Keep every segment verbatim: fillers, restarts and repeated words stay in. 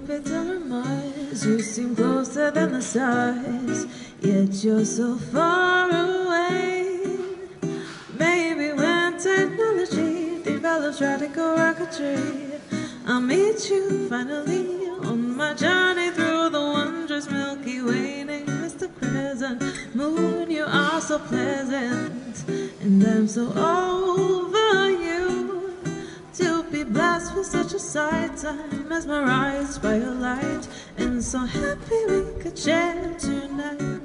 Jupiter and Mars, you seem closer than the stars, yet you're so far away. Maybe when technology develops radical rocketry, I'll meet you finally on my journey through the wondrous Milky Way. Mister Crescent Moon, you are so pleasant, and I'm so over you. To be blessed with such a sight, I'm mesmerized by your light, and so happy we could share tonight.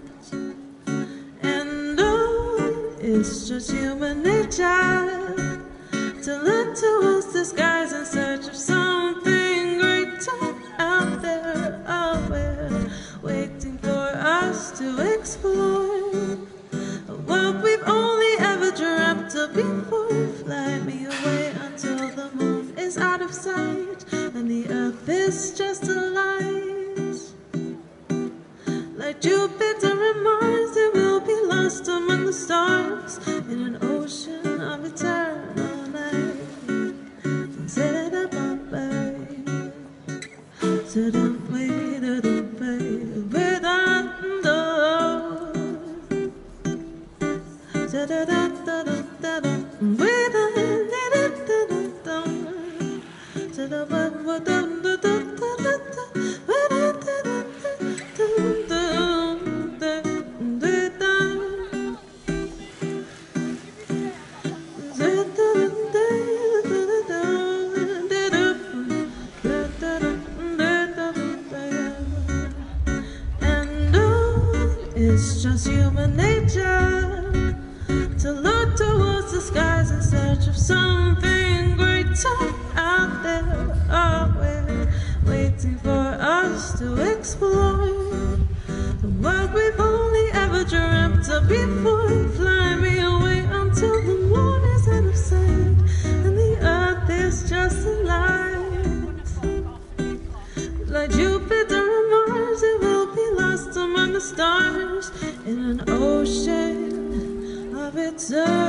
And oh, it's just human nature to look towards the skies in search of something greater out there, out there, waiting for us to explore a world we've only ever dreamt of before. Fly me away until the moon is out of sight and the earth is just a light. Like Jupiter and Mars, they will be lost among the stars in an ocean of eternal night. Set up a bay, set up way to the bay, without the set up da da da da da, without da da da da, set up da da da da da da, without da da da da. It's just human nature to look towards the skies in search of something greater out there. Oh, we're waiting for us to explore the world we've only ever dreamt of before. Fly me away until the moon is out of sight and the earth is just a light. Like Jupiter and Mars, it will be lost among the stars in an ocean of eternity.